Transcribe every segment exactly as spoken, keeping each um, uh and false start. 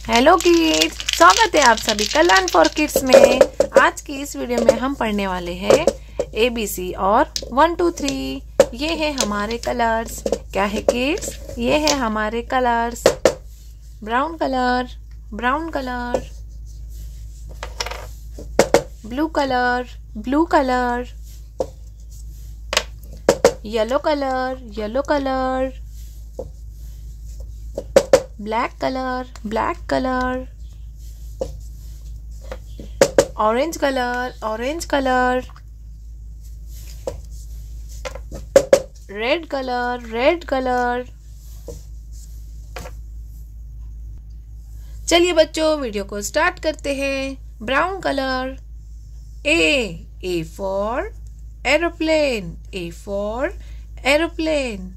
Hello kids, स्वागत है आप सभी का लर्न फॉर किड्स में। आज की इस वीडियो में हम पढ़ने वाले हैं ए बी सी और वन टू थ्री। ये है हमारे कलर्स। क्या है किड्स? ये है हमारे colours. Brown colour, brown colour, blue colour, blue colour, yellow colour, yellow colour, black color, black color, orange color, orange color, red color, red color। चलिए बच्चों, वीडियो को स्टार्ट करते हैं। Brown colour, A, A for aeroplane, A for aeroplane।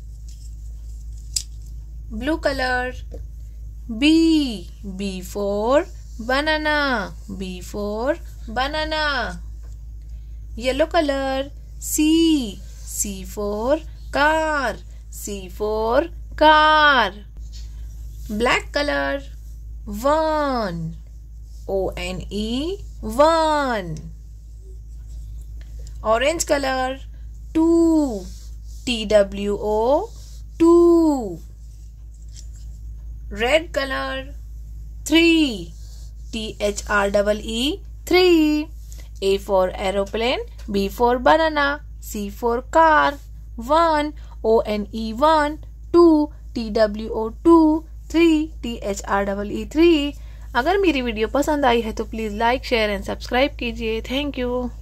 Blue color, B, B for banana, B for banana। Yellow color, C, C for car, C for car। Black color, one, O N E, one। Orange color, two, T W O, two। Red color, three, T H R E E, three। A for aeroplane, B for banana, C for car, one, O N E, one, two, T W O, two, three, T H R E E, three। अगर मेरी video पसंद आई है तो please like, share and subscribe कीजिए। Thank you.